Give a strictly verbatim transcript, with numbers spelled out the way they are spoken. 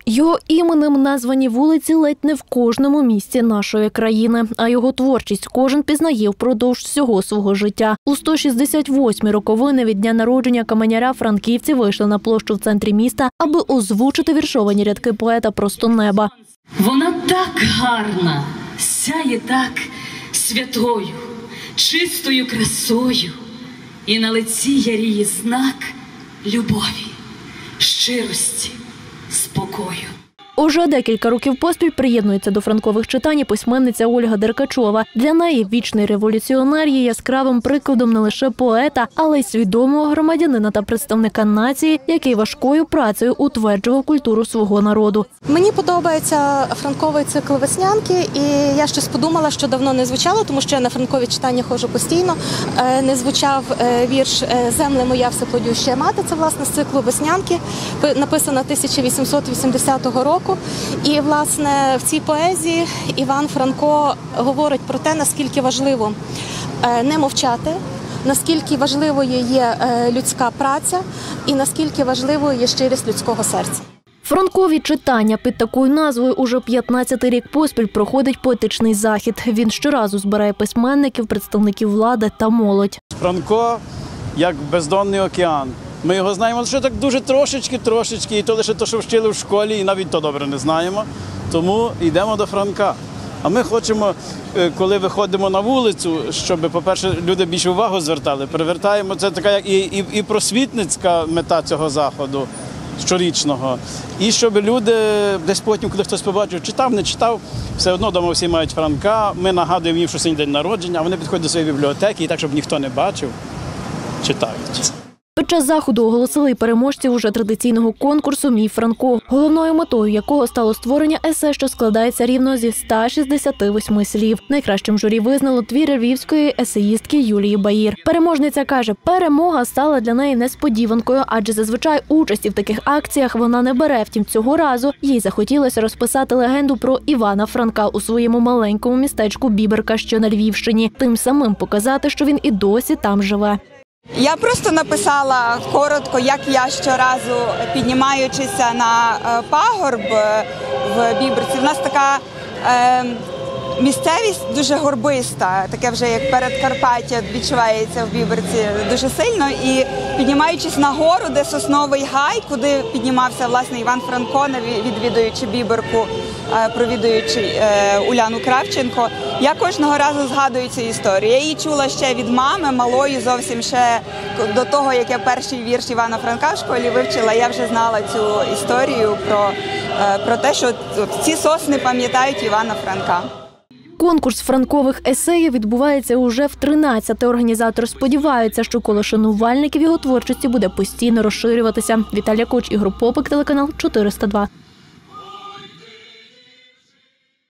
Його іменем названі вулиці ледь не в кожному місті нашої країни, а його творчість кожен пізнає впродовж всього свого життя. У сто шістдесят восьмі роковини від дня народження каменяра франківці вийшли на площу в центрі міста, аби озвучити віршовані рядки поета «Просто неба». Вона так гарна, сяє так святою, чистою красою, і на лиці яріє знак любові, щирості, спокою. Уже декілька років поспіль приєднується до франкових читань і письменниця Ольга Деркачова. Для неї вічний революціонер є яскравим прикладом не лише поета, але й свідомого громадянина та представника нації, який важкою працею утверджував культуру свого народу. Мені подобається франковий цикл «Веснянки», і я щось подумала, що давно не звучало, тому що я на франкові читання ходжу постійно. Не звучав вірш «Земле моя всеплодюща мати», це власне з циклу «Веснянки», написано тисяча вісімсот вісімдесятого року. І, власне, в цій поезії Іван Франко говорить про те, наскільки важливо не мовчати, наскільки важливою є людська праця і наскільки важливою є щирість людського серця. Франкові читання під такою назвою уже п'ятнадцятий рік поспіль проходить поетичний захід. Він щоразу збирає письменників, представників влади та молодь. Франко як бездонний океан. Ми його знаємо лише так дуже трошечки-трошечки, і то лише те, що вчили в школі, і навіть то добре не знаємо. Тому йдемо до Франка. А ми хочемо, коли виходимо на вулицю, щоб, по-перше, люди більше увагу звертали, привертаємо, це така як і, і, і просвітницька мета цього заходу щорічного. І щоб люди десь потім, коли хтось побачив, читав, не читав, все одно вдома всі мають Франка, ми нагадуємо їм, що сьогодні день народження, а вони підходять до своєї бібліотеки і так, щоб ніхто не бачив, читають. Під час заходу оголосили й переможців уже традиційного конкурсу «Мій Франко», головною метою якого стало створення есе, що складається рівно зі ста шістдесяти восьми слів. Найкращим журі визнало твір львівської есеїстки Юлії Баїр. Переможниця каже, перемога стала для неї несподіванкою, адже зазвичай участі в таких акціях вона не бере. Втім, цього разу їй захотілося розписати легенду про Івана Франка у своєму маленькому містечку Бібрка, що на Львівщині. Тим самим показати, що він і досі там живе. Я просто написала коротко, як я щоразу, піднімаючися на пагорб в Бібрці. У нас така е, місцевість дуже горбиста, таке вже як Передкарпаття відчувається в Бібрці дуже сильно. І піднімаючись на гору, де сосновий гай, куди піднімався власне Іван Франко, відвідуючи Бібрку, провідуючи Уляну Кравченко, я кожного разу згадую цю історію. Я її чула ще від мами, малої, зовсім ще до того, як я перший вірш Івана Франка в школі вивчила, я вже знала цю історію про, про те, що ці сосни пам'ятають Івана Франка. Конкурс франкових есеїв відбувається уже втринадцяте. Організатор сподівається, що коло шанувальників його творчості буде постійно розширюватися. Віталія Коч, Ігор Попик, телеканал чотириста два.